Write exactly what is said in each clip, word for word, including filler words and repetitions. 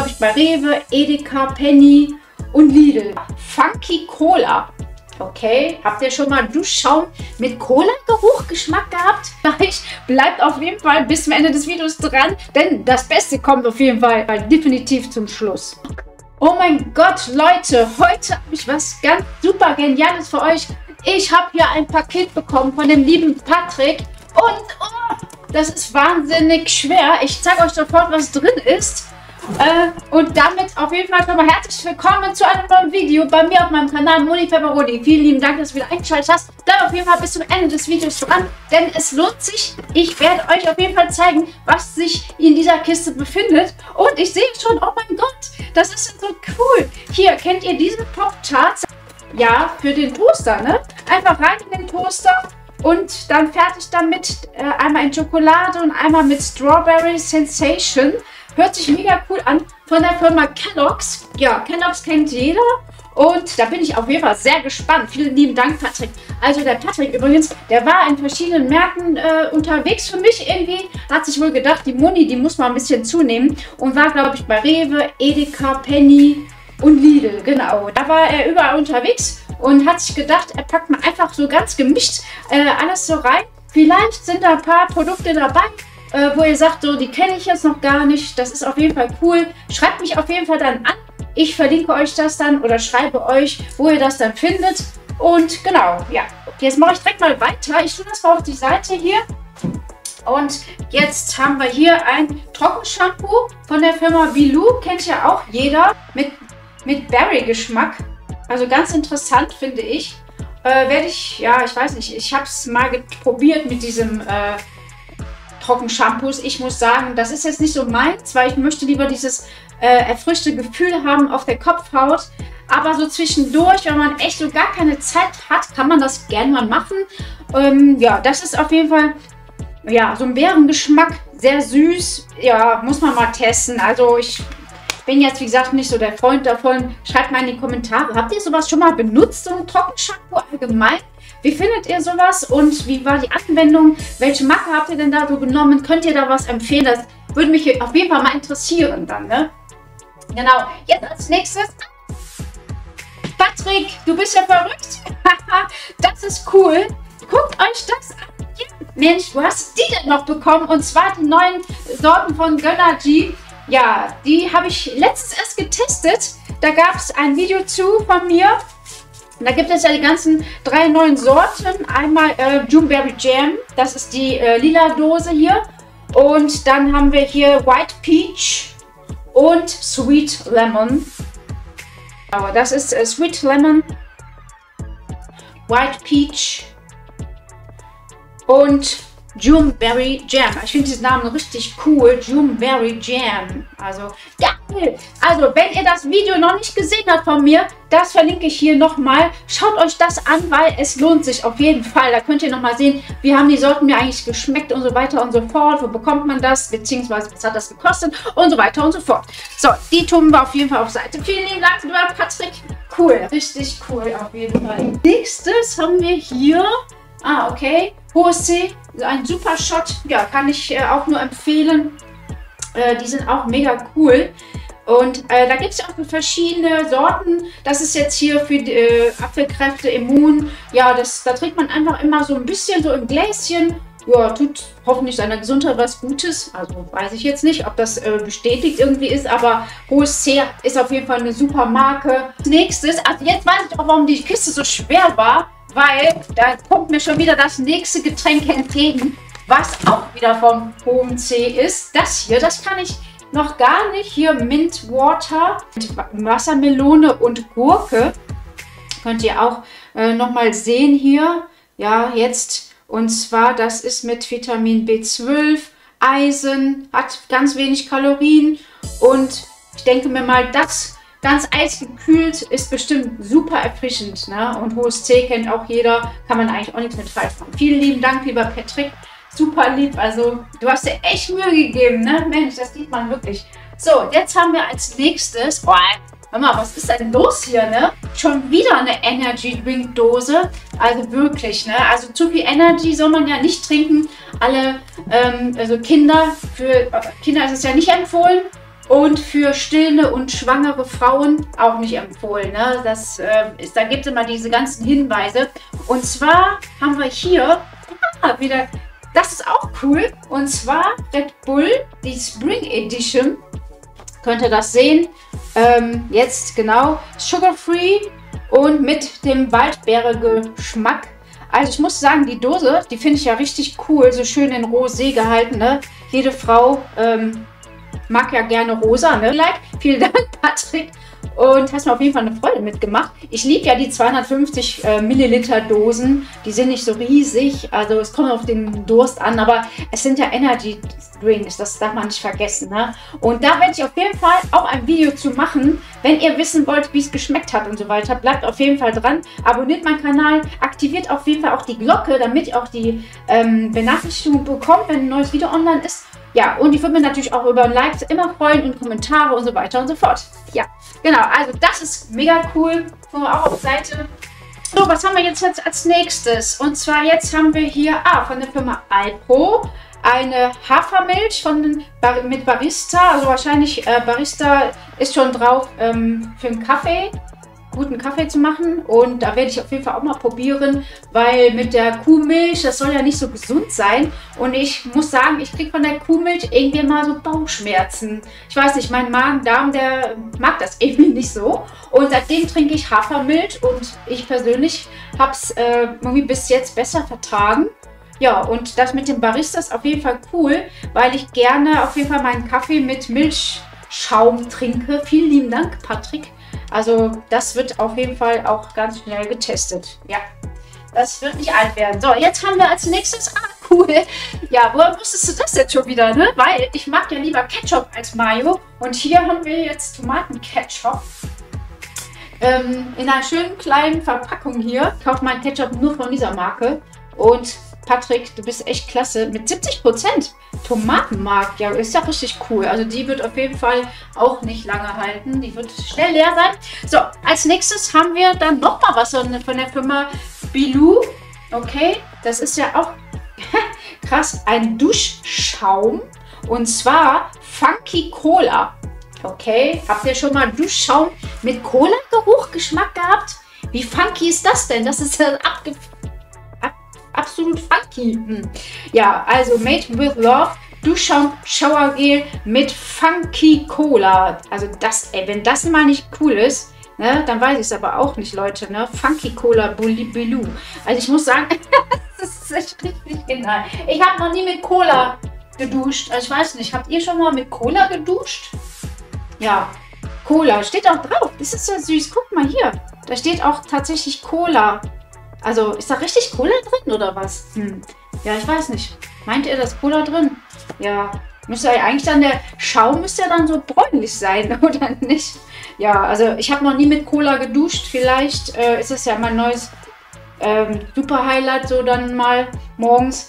glaube ich, bei Rewe, Edeka, Penny und Lidl. Funky Cola. Okay, habt ihr schon mal Duschschaum mit Cola-Geruch-Geschmack gehabt? Gleich bleibt auf jeden Fall bis zum Ende des Videos dran, denn das Beste kommt auf jeden Fall definitiv zum Schluss. Oh mein Gott, Leute, heute habe ich was ganz super Geniales für euch. Ich habe hier ein Paket bekommen von dem lieben Patrick und oh, das ist wahnsinnig schwer. Ich zeige euch sofort, was drin ist. Äh, und damit auf jeden Fall schon mal herzlich willkommen zu einem neuen Video bei mir auf meinem Kanal Moni Pepperoni. Vielen lieben Dank, dass du wieder eingeschaltet hast. Bleib auf jeden Fall bis zum Ende des Videos dran, denn es lohnt sich. Ich werde euch auf jeden Fall zeigen, was sich in dieser Kiste befindet. Und ich sehe schon, oh mein Gott, das ist so cool. Hier, kennt ihr diese Pop-Tarts? Ja, für den Toaster, ne? Einfach rein in den Toaster und dann fertig damit. Äh, einmal in Schokolade und einmal mit Strawberry Sensation. Hört sich mega cool an, von der Firma Kellogg's. Ja, Kellogg's kennt jeder und da bin ich auf jeden Fall sehr gespannt. Vielen lieben Dank, Patrick. Also der Patrick übrigens, der war in verschiedenen Märkten äh, unterwegs für mich irgendwie. Hat sich wohl gedacht, die Moni, die muss mal ein bisschen zunehmen und war, glaube ich, bei Rewe, Edeka, Penny und Lidl. Genau, da war er überall unterwegs und hat sich gedacht, er packt mal einfach so ganz gemischt äh, alles so rein. Vielleicht sind da ein paar Produkte dabei, Äh, wo ihr sagt, so, die kenne ich jetzt noch gar nicht. Das ist auf jeden Fall cool. Schreibt mich auf jeden Fall dann an. Ich verlinke euch das dann oder schreibe euch, wo ihr das dann findet. Und genau, ja. Jetzt mache ich direkt mal weiter. Ich tue das mal auf die Seite hier. Und jetzt haben wir hier ein Trockenshampoo von der Firma Bilou. Kennt ja auch jeder. Mit, mit Berry-Geschmack. Also ganz interessant, finde ich. Äh, werde ich, ja, ich weiß nicht. Ich habe es mal probiert mit diesem Äh, Trockenshampoos. Ich muss sagen, das ist jetzt nicht so meins, weil ich möchte lieber dieses äh, erfrischte Gefühl haben auf der Kopfhaut. Aber so zwischendurch, wenn man echt so gar keine Zeit hat, kann man das gerne mal machen. Ähm, ja, das ist auf jeden Fall ja, so ein Beerengeschmack, sehr süß. Ja, muss man mal testen. Also ich bin jetzt, wie gesagt, nicht so der Freund davon. Schreibt mal in die Kommentare. Habt ihr sowas schon mal benutzt, so ein Trockenshampoo allgemein? Wie findet ihr sowas und wie war die Anwendung? Welche Marke habt ihr denn da so genommen? Könnt ihr da was empfehlen? Das würde mich auf jeden Fall mal interessieren dann, ne? Genau, jetzt als nächstes. Patrick, du bist ja verrückt. Das ist cool. Guckt euch das an. Mensch, du hast die denn noch bekommen und zwar die neuen Sorten von Gönnergy. Ja, die habe ich letztens erst getestet. Da gab es ein Video zu von mir. Da gibt es ja die ganzen drei neuen Sorten. Einmal äh, Juneberry Jam, das ist die äh, lila Dose hier. Und dann haben wir hier White Peach und Sweet Lemon. Aber das ist äh, Sweet Lemon, White Peach und Juneberry Jam. Ich finde diesen Namen richtig cool. Juneberry Jam. Also, geil. Also, wenn ihr das Video noch nicht gesehen habt von mir, das verlinke ich hier nochmal. Schaut euch das an, weil es lohnt sich auf jeden Fall. Da könnt ihr nochmal sehen, wie haben die Sorten mir eigentlich geschmeckt und so weiter und so fort. Wo bekommt man das? Beziehungsweise, was hat das gekostet? Und so weiter und so fort. So, die tun wir auf jeden Fall auf Seite. Vielen lieben Dank, lieber Patrick. Cool. Richtig cool auf jeden Fall. Nächstes haben wir hier. Ah, okay. Hohes C, ein super Shot. Ja, kann ich äh, auch nur empfehlen. Äh, die sind auch mega cool. Und äh, da gibt es auch verschiedene Sorten. Das ist jetzt hier für die äh, Apfelkräfte, Immun. Ja, das, da trinkt man einfach immer so ein bisschen so im Gläschen. Ja, tut hoffentlich seiner Gesundheit was Gutes. Also weiß ich jetzt nicht, ob das äh, bestätigt irgendwie ist. Aber Hohes C ist auf jeden Fall eine super Marke. Als nächstes, also jetzt weiß ich auch, warum die Kiste so schwer war. Weil da kommt mir schon wieder das nächste Getränk entgegen, was auch wieder vom Hohen C ist. Das hier, das kann ich noch gar nicht. Hier Mint Water mit Wassermelone und Gurke. Könnt ihr auch äh, nochmal sehen hier. Ja, jetzt. Und zwar, das ist mit Vitamin B zwölf, Eisen, hat ganz wenig Kalorien. Und ich denke mir mal, das ganz eisgekühlt ist bestimmt super erfrischend, ne? Und Hohes C kennt auch jeder, kann man eigentlich auch nichts mit falsch machen. Vielen lieben Dank, lieber Patrick. Super lieb, also du hast dir echt Mühe gegeben, ne? Mensch, das sieht man wirklich. So, jetzt haben wir als nächstes, boah, hör mal, was ist denn los hier, ne? Schon wieder eine Energy Drink Dose, also wirklich, ne? Also zu viel Energy soll man ja nicht trinken. Alle, ähm, also Kinder, für Kinder ist es ja nicht empfohlen. Und für stillende und schwangere Frauen auch nicht empfohlen. Ne? Das, äh, ist, da gibt es immer diese ganzen Hinweise. Und zwar haben wir hier ah, wieder, das ist auch cool. Und zwar Red Bull, die Spring Edition. Könnt ihr das sehen? Ähm, jetzt genau sugar-free und mit dem Waldbeere-Geschmack. Also ich muss sagen, die Dose, die finde ich ja richtig cool. So schön in Rosé gehalten. Ne? Jede Frau ähm, mag ja gerne rosa, ne? Like. Vielen Dank, Patrick. Und hast mir auf jeden Fall eine Freude mitgemacht. Ich liebe ja die zweihundertfünfzig äh, Milliliter Dosen. Die sind nicht so riesig. Also es kommt auf den Durst an. Aber es sind ja Energy Drinks. Das darf man nicht vergessen. Ne? Und da werde ich auf jeden Fall auch ein Video zu machen. Wenn ihr wissen wollt, wie es geschmeckt hat und so weiter, bleibt auf jeden Fall dran. Abonniert meinen Kanal. Aktiviert auf jeden Fall auch die Glocke, damit ihr auch die ähm, Benachrichtigung bekommt, wenn ein neues Video online ist. Ja, und ich würde mich natürlich auch über Likes immer freuen und Kommentare und so weiter und so fort. Ja, genau. Also das ist mega cool. Gucken wir auch auf Seite. So, was haben wir jetzt, jetzt als nächstes? Und zwar jetzt haben wir hier ah, von der Firma Alpro eine Hafermilch von, mit Barista. Also wahrscheinlich äh, Barista ist schon drauf ähm, für einen Kaffee. Guten Kaffee zu machen, und da werde ich auf jeden Fall auch mal probieren, weil mit der Kuhmilch, das soll ja nicht so gesund sein, und ich muss sagen, ich kriege von der Kuhmilch irgendwie mal so Bauchschmerzen. Ich weiß nicht, mein Magen-Darm, der mag das irgendwie nicht so, und seitdem trinke ich Hafermilch und ich persönlich habe es äh, irgendwie bis jetzt besser vertragen. Ja, und das mit dem Barista ist auf jeden Fall cool, weil ich gerne auf jeden Fall meinen Kaffee mit Milchschaum trinke. Vielen lieben Dank, Patrick. Also das wird auf jeden Fall auch ganz schnell getestet. Ja, das wird nicht alt werden. So, jetzt haben wir als nächstes, ah cool, ja, woher wusstest du das jetzt schon wieder, ne? Weil ich mag ja lieber Ketchup als Mayo. Und hier haben wir jetzt Tomatenketchup. Ähm, in einer schönen kleinen Verpackung hier. Ich kaufe meinen Ketchup nur von dieser Marke. Und Patrick, du bist echt klasse. Mit siebzig Prozent Tomatenmark. Ja, ist ja richtig cool. Also die wird auf jeden Fall auch nicht lange halten. Die wird schnell leer sein. So, als nächstes haben wir dann nochmal was von der Firma Bilou. Okay, das ist ja auch krass. Ein Duschschaum. Und zwar Funky Cola. Okay, habt ihr schon mal Duschschaum mit Cola-Geruch-Geschmack gehabt? Wie funky ist das denn? Das ist ja abgefahren. Absolut funky. Hm. Ja, also Made with Love, Duschschaum, Showergel mit Funky Cola. Also das, ey, wenn das mal nicht cool ist, ne, dann weiß ich es aber auch nicht, Leute. Ne? Funky Cola Bilou. Also ich muss sagen, das ist echt richtig genial. Ich habe noch nie mit Cola geduscht. Also ich weiß nicht, habt ihr schon mal mit Cola geduscht? Ja, Cola. Steht auch drauf. Das ist ja süß. Guck mal hier. Da steht auch tatsächlich Cola. Also, ist da richtig Cola drin oder was? Hm. Ja, ich weiß nicht. Meint ihr, das Cola drin? Ja, müsste ja eigentlich dann, der Schaum müsste ja dann so bräunlich sein, oder nicht? Ja, also ich habe noch nie mit Cola geduscht. Vielleicht äh, ist es ja mein neues ähm, Super Highlight, so dann mal morgens.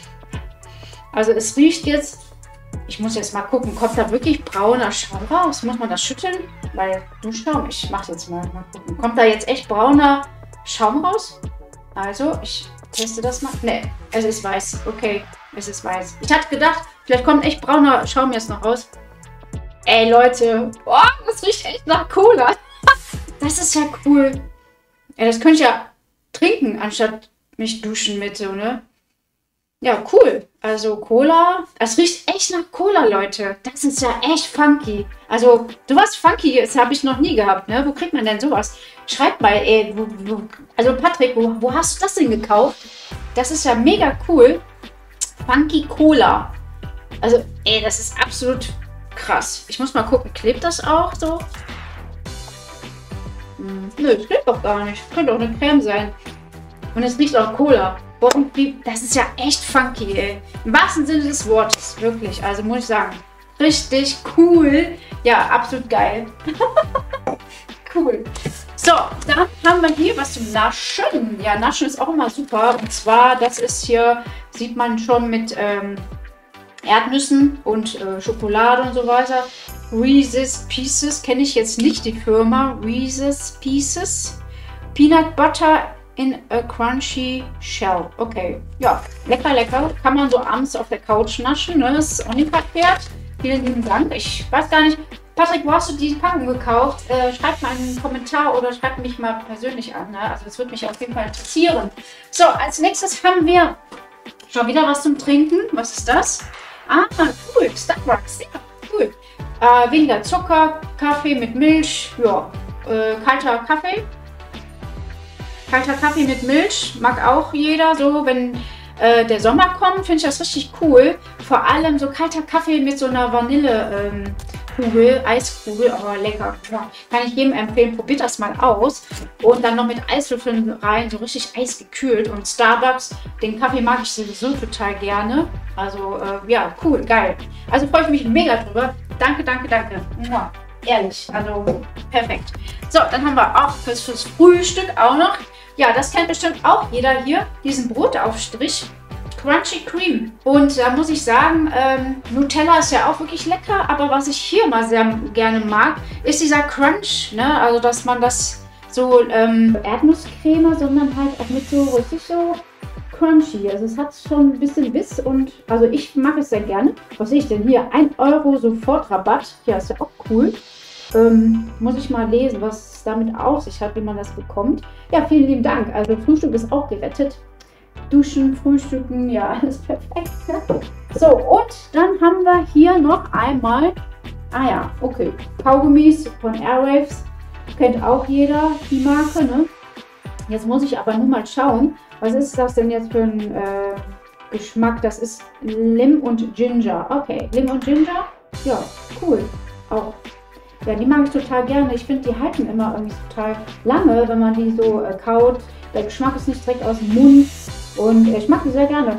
Also es riecht jetzt, ich muss jetzt mal gucken, kommt da wirklich brauner Schaum raus? Muss man das schütteln? Weil Duschschaum, ich mache jetzt mal, mal gucken. Kommt da jetzt echt brauner Schaum raus? Also, ich teste das mal. Ne, es ist weiß. Okay, es ist weiß. Ich hatte gedacht, vielleicht kommt echt brauner Schaum jetzt noch raus. Ey, Leute. Oh, das riecht echt nach Cola. Das ist ja cool. Ja, das könnte ich ja trinken, anstatt mich duschen mit so, ne? Ja, cool. Also Cola. Es riecht echt nach Cola, Leute. Das ist ja echt funky. Also, sowas Funkyes habe ich noch nie gehabt, ne? Wo kriegt man denn sowas? Schreibt mal, ey. Wo, wo, also, Patrick, wo, wo hast du das denn gekauft? Das ist ja mega cool. Funky Cola. Also, ey, das ist absolut krass. Ich muss mal gucken, klebt das auch so? Hm, nö, das klebt doch gar nicht. Könnte auch eine Creme sein. Und es riecht auch Cola. Das ist ja echt funky, ey. Im wahrsten Sinne des Wortes. Wirklich. Also muss ich sagen. Richtig cool. Ja, absolut geil. Cool. So, dann haben wir hier was zum Naschen. Ja, Naschen ist auch immer super. Und zwar, das ist hier, sieht man schon mit ähm, Erdnüssen und äh, Schokolade und so weiter. Reese's Pieces. Kenne ich jetzt nicht die Firma. Reese's Pieces. Peanut Butter in a crunchy shell. Okay, ja, lecker, lecker. Kann man so abends auf der Couch naschen, ne? Das ist auch nicht verkehrt. Vielen lieben Dank. Ich weiß gar nicht, Patrick, wo hast du die Packung gekauft? Äh, schreib mal einen Kommentar oder schreib mich mal persönlich an. Ne? Also das würde mich auf jeden Fall interessieren. So, als nächstes haben wir schon wieder was zum Trinken. Was ist das? Ah, cool. Starbucks. Ja, cool. Äh, weniger Zucker, Kaffee mit Milch. Ja, äh, kalter Kaffee. Kalter Kaffee mit Milch. Mag auch jeder. So, wenn äh, der Sommer kommt, finde ich das richtig cool. Vor allem so kalter Kaffee mit so einer Vanille. Ähm, Kugel, Eiskugel, aber lecker. Ja, kann ich jedem empfehlen, probiert das mal aus. Und dann noch mit Eiswürfeln rein, so richtig eisgekühlt. Und Starbucks, den Kaffee mag ich sowieso total gerne. Also äh, ja, cool, geil. Also freue ich mich mega drüber. Danke, danke, danke. Ja, ehrlich, also perfekt. So, dann haben wir auch fürs, fürs Frühstück auch noch. Ja, das kennt bestimmt auch jeder hier, diesen Brotaufstrich. Crunchy Cream. Und da muss ich sagen, ähm, Nutella ist ja auch wirklich lecker, aber was ich hier mal sehr gerne mag, ist dieser Crunch, ne? Also, dass man das so ähm, Erdnusscreme, sondern halt auch mit so richtig so crunchy. Also, es hat schon ein bisschen Biss und also ich mag es sehr gerne. Was sehe ich denn hier? ein Euro Sofortrabatt. Ja, ist ja auch cool. Ähm, muss ich mal lesen, was es damit auf sich hat, wie man das bekommt. Ja, vielen lieben Dank. Also, Frühstück ist auch gerettet. Duschen, Frühstücken, ja, alles perfekt. So, und dann haben wir hier noch einmal, ah ja, okay, Kaugummis von Airwaves, kennt auch jeder, die Marke, ne? Jetzt muss ich aber nur mal schauen, was ist das denn jetzt für ein äh, Geschmack? Das ist Lim und Ginger. Okay, Lim und Ginger, ja, cool, auch. Ja, die mag ich total gerne. Ich finde, die halten immer irgendwie total lange, wenn man die so äh, kaut. Der Geschmack ist nicht direkt aus dem Mund. Und ich mag die sehr gerne.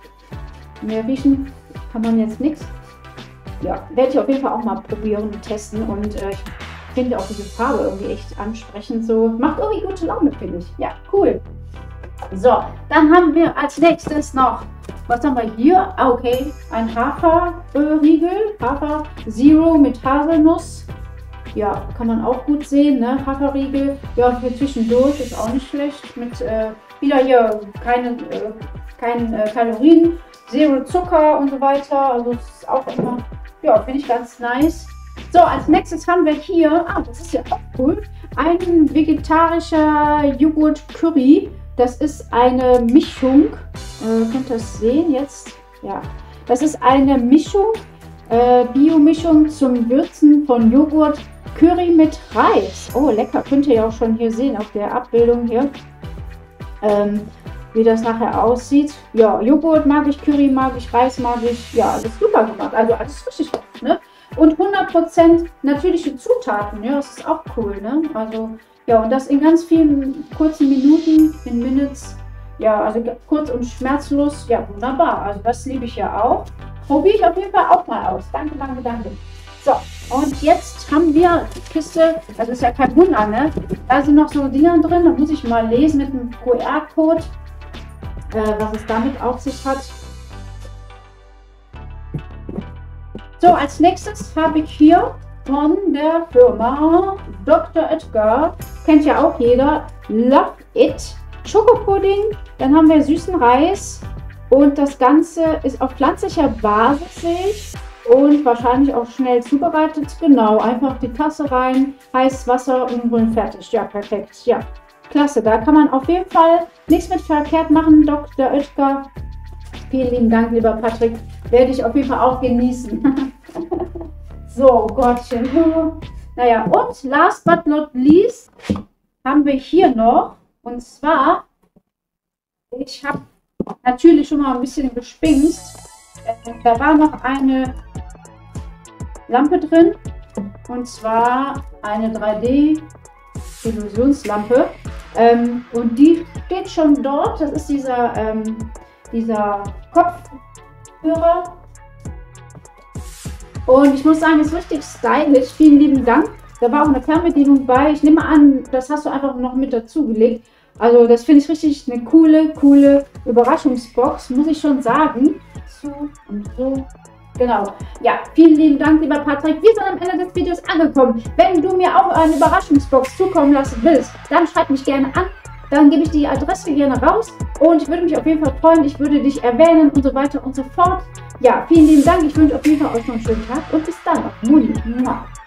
Mehr riechen kann man jetzt nichts. Ja, werde ich auf jeden Fall auch mal probieren und testen. Und äh, ich finde auch diese Farbe irgendwie echt ansprechend. So, macht irgendwie gute Laune, finde ich. Ja, cool. So, dann haben wir als nächstes noch, was haben wir hier? Ah, okay, ein Haferriegel. Hafer Zero mit Haselnuss. Ja, kann man auch gut sehen, ne? Haferriegel. Ja, für zwischendurch ist auch nicht schlecht. Mit äh, wieder hier keine, äh, kein, äh, Kalorien, Zero Zucker und so weiter. Also das ist auch immer, ja, finde ich ganz nice. So, als nächstes haben wir hier, ah, das ist ja auch cool, ein vegetarischer Joghurt Curry. Das ist eine Mischung, äh, könnt ihr das sehen jetzt? Ja, das ist eine Mischung, äh, Bio-Mischung zum Würzen von Joghurt Curry mit Reis. Oh, lecker. Könnt ihr ja auch schon hier sehen auf der Abbildung hier, ähm, wie das nachher aussieht. Ja, Joghurt mag ich, Curry mag ich, Reis mag ich. Ja, alles super gemacht. Also alles richtig gut, ne? Und hundert Prozent natürliche Zutaten. Ja, das ist auch cool, ne? Also, ja, und das in ganz vielen kurzen Minuten, in Minutes. Ja, also kurz und schmerzlos. Ja, wunderbar. Also das liebe ich ja auch. Probiere ich auf jeden Fall auch mal aus. Danke, danke, danke. So, und jetzt haben wir die Kiste, das ist ja kein Wunder, ne? Da sind noch so Dinger drin, da muss ich mal lesen mit dem Q R-Code, äh, was es damit auf sich hat. So, als nächstes habe ich hier von der Firma Doktor Oetker, kennt ja auch jeder, Love It, Schokopudding, dann haben wir süßen Reis und das Ganze ist auf pflanzlicher Basis, sehe ich. Und wahrscheinlich auch schnell zubereitet. Genau, einfach die Tasse rein, heißes Wasser, umrühren, fertig. Ja, perfekt. Ja, klasse. Da kann man auf jeden Fall nichts mit verkehrt machen, Doktor Oetker. Vielen lieben Dank, lieber Patrick. Werde ich auf jeden Fall auch genießen. So, Gottchen. Naja, und last but not least haben wir hier noch, und zwar, ich habe natürlich schon mal ein bisschen gespinst. Äh, da war noch eine Lampe drin, und zwar eine drei D Illusionslampe, ähm, und die steht schon dort. Das ist dieser, ähm, dieser Kopfhörer, und ich muss sagen, ist richtig stylisch. Vielen lieben Dank. Da war auch eine Fernbedienung bei. Ich nehme an, das hast du einfach noch mit dazugelegt. Also das finde ich richtig eine coole, coole Überraschungsbox, muss ich schon sagen. So und so. Genau. Ja, vielen lieben Dank, lieber Patrick. Wir sind am Ende des Videos angekommen. Wenn du mir auch eine Überraschungsbox zukommen lassen willst, dann schreib mich gerne an. Dann gebe ich die Adresse gerne raus. Und ich würde mich auf jeden Fall freuen. Ich würde dich erwähnen und so weiter und so fort. Ja, vielen lieben Dank. Ich wünsche auf jeden Fall euch noch einen schönen Tag und bis dann. Auf Moni.